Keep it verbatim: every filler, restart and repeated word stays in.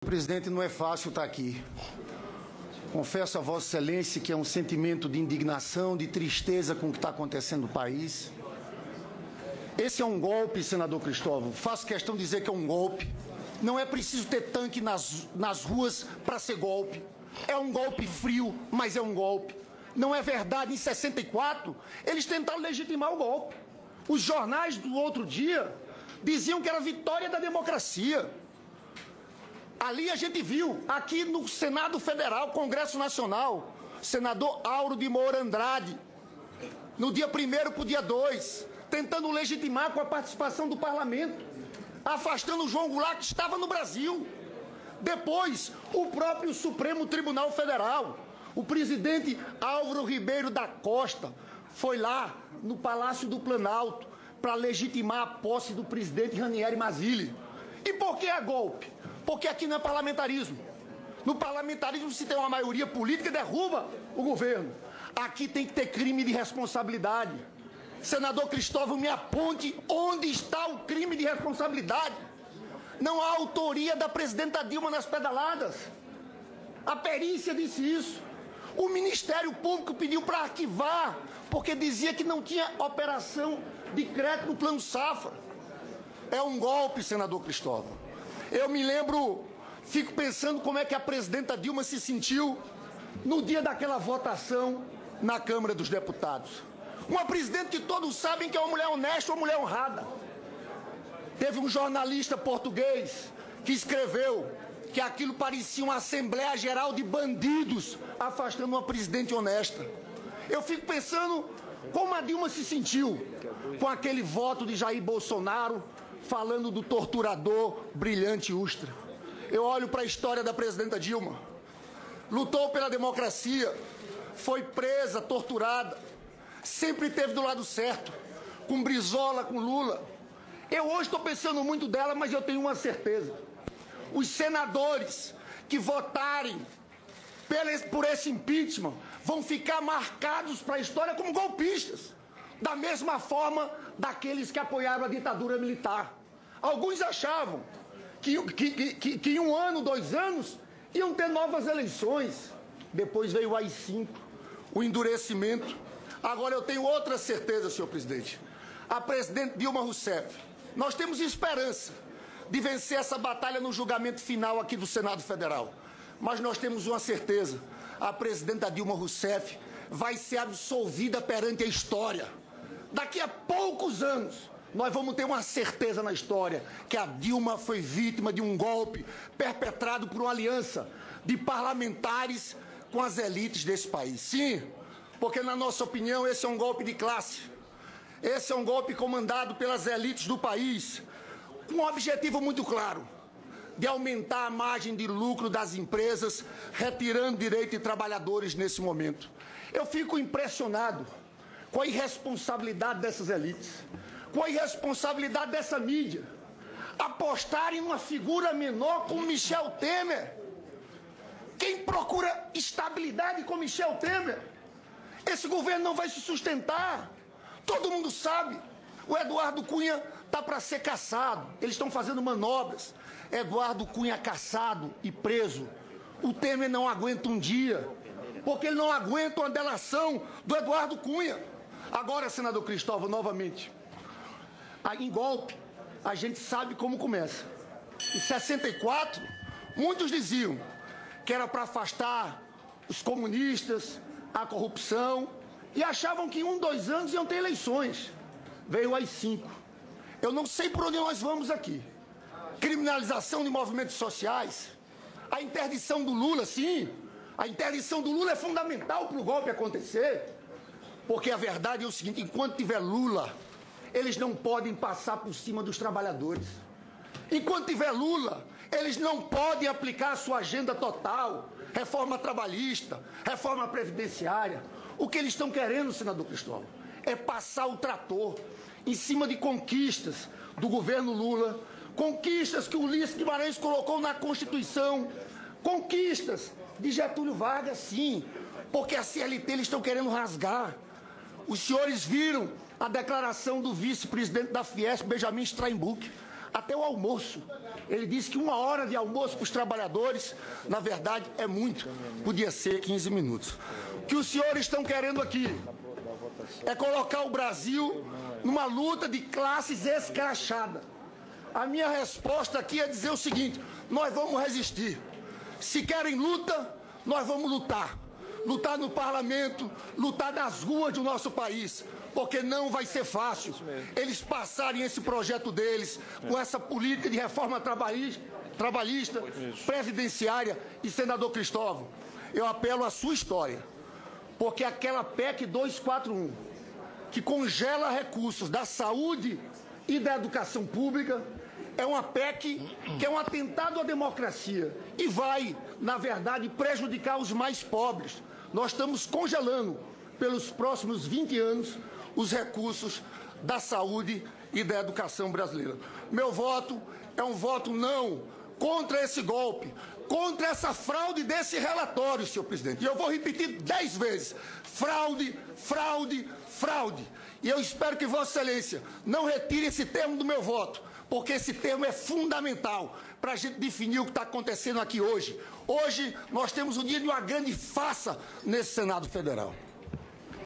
Presidente, não é fácil estar aqui. Confesso a Vossa Excelência que é um sentimento de indignação, de tristeza com o que está acontecendo no país. Esse é um golpe, senador Cristóvão. Faço questão de dizer que é um golpe. Não é preciso ter tanque nas, nas ruas para ser golpe. É um golpe frio, mas é um golpe. Não é verdade, em sessenta e quatro, eles tentaram legitimar o golpe. Os jornais do outro dia diziam que era a vitória da democracia. Ali a gente viu, aqui no Senado Federal, Congresso Nacional, senador Auro de Moura Andrade, no dia primeiro para o dia dois, tentando legitimar com a participação do parlamento, afastando o João Goulart, que estava no Brasil. Depois, o próprio Supremo Tribunal Federal, o presidente Álvaro Ribeiro da Costa, foi lá no Palácio do Planalto para legitimar a posse do presidente Ranieri Mazzilli. E por que é golpe? Porque aqui não é parlamentarismo. No parlamentarismo se tem uma maioria política e derruba o governo. Aqui tem que ter crime de responsabilidade. Senador Cristóvão, me aponte onde está o crime de responsabilidade. Não há autoria da presidenta Dilma nas pedaladas. A perícia disse isso. O Ministério Público pediu para arquivar, porque dizia que não tinha operação de crédito no Plano Safra. É um golpe, senador Cristóvão. Eu me lembro, fico pensando como é que a presidenta Dilma se sentiu no dia daquela votação na Câmara dos Deputados. Uma presidente que todos sabem que é uma mulher honesta, uma mulher honrada. Teve um jornalista português que escreveu que aquilo parecia uma Assembleia Geral de bandidos afastando uma presidente honesta. Eu fico pensando como a Dilma se sentiu com aquele voto de Jair Bolsonaro falando do torturador Brilhante Ustra. Eu olho para a história da presidenta Dilma. Lutou pela democracia, foi presa, torturada, sempre esteve do lado certo, com Brizola, com Lula. Eu hoje estou pensando muito dela, mas eu tenho uma certeza. Os senadores que votarem por esse impeachment vão ficar marcados para a história como golpistas, da mesma forma daqueles que apoiaram a ditadura militar. Alguns achavam que, que, que, que em um ano, dois anos, iam ter novas eleições. Depois veio o A I cinco, o endurecimento. Agora eu tenho outra certeza, senhor presidente. A presidente Dilma Rousseff, nós temos esperança de vencer essa batalha no julgamento final aqui do Senado Federal. Mas nós temos uma certeza, a presidenta Dilma Rousseff vai ser absolvida perante a história. Daqui a poucos anos, nós vamos ter uma certeza na história que a Dilma foi vítima de um golpe perpetrado por uma aliança de parlamentares com as elites desse país. Sim, porque na nossa opinião esse é um golpe de classe. Esse é um golpe comandado pelas elites do país, com um objetivo muito claro, de aumentar a margem de lucro das empresas, retirando direito de trabalhadores nesse momento. Eu fico impressionado com a irresponsabilidade dessas elites, com a irresponsabilidade dessa mídia, apostarem numa figura menor como Michel Temer. Quem procura estabilidade com Michel Temer? Esse governo não vai se sustentar. Todo mundo sabe. O Eduardo Cunha está para ser cassado. Eles estão fazendo manobras. Eduardo Cunha cassado e preso. O Temer não aguenta um dia, porque ele não aguenta uma delação do Eduardo Cunha. Agora, senador Cristóvão, novamente, em golpe, a gente sabe como começa. Em sessenta e quatro, muitos diziam que era para afastar os comunistas, a corrupção, e achavam que em um, dois anos iam ter eleições. Veio o A I cinco. Eu não sei por onde nós vamos aqui. Criminalização de movimentos sociais, a interdição do Lula, sim. A interdição do Lula é fundamental para o golpe acontecer, porque a verdade é o seguinte: enquanto tiver Lula, eles não podem passar por cima dos trabalhadores. Enquanto tiver Lula, eles não podem aplicar a sua agenda total, reforma trabalhista, reforma previdenciária. O que eles estão querendo, senador Cristóvão, é passar o trator em cima de conquistas do governo Lula, conquistas que o Ulisses Guimarães colocou na Constituição, conquistas de Getúlio Vargas, sim, porque a C L T eles estão querendo rasgar. Os senhores viram a declaração do vice-presidente da Fiesp, Benjamin Steinbuch. até o almoço. Ele disse que uma hora de almoço para os trabalhadores, na verdade, é muito. Podia ser quinze minutos. O que os senhores estão querendo aqui é colocar o Brasil numa luta de classes escrachada. A minha resposta aqui é dizer o seguinte: nós vamos resistir. Se querem luta, nós vamos lutar. Lutar no parlamento, lutar nas ruas do nosso país, porque não vai ser fácil eles passarem esse projeto deles com essa política de reforma trabalhista, trabalhista previdenciária. E, senador Cristóvão, eu apelo à sua história, porque aquela P E C duzentos e quarenta e um, que congela recursos da saúde e da educação pública, é uma P E C que é um atentado à democracia e vai, na verdade, prejudicar os mais pobres. Nós estamos congelando, pelos próximos vinte anos, os recursos da saúde e da educação brasileira. Meu voto é um voto não contra esse golpe, contra essa fraude desse relatório, senhor presidente. E eu vou repetir dez vezes: fraude, fraude, fraude. E eu espero que Vossa Excelência não retire esse termo do meu voto, porque esse termo é fundamental para a gente definir o que está acontecendo aqui hoje. Hoje nós temos o dia de uma grande farsa nesse Senado Federal.